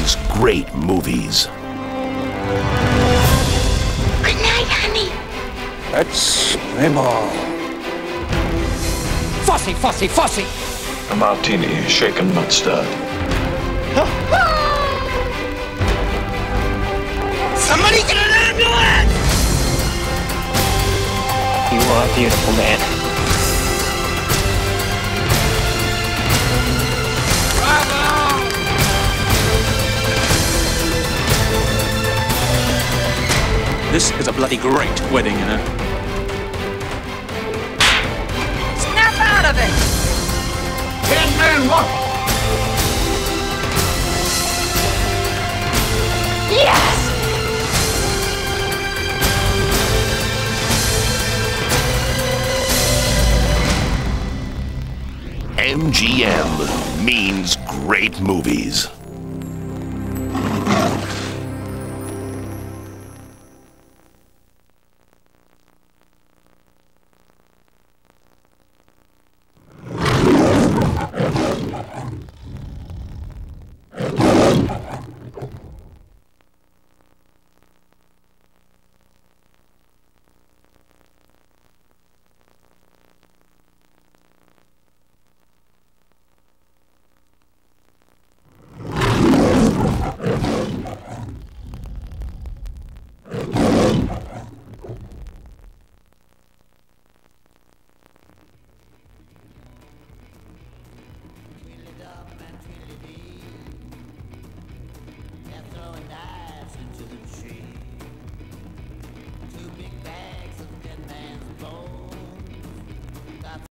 means great movies. Good night, honey. Let's play ball. Fosse, Fosse, Fosse! A martini, shaken not stirred. Somebody get an ambulance! You are a beautiful man. This is a bloody great wedding, you know. Snap out of it! 10-man walk. Yes! MGM means great movies. They're throwing knives into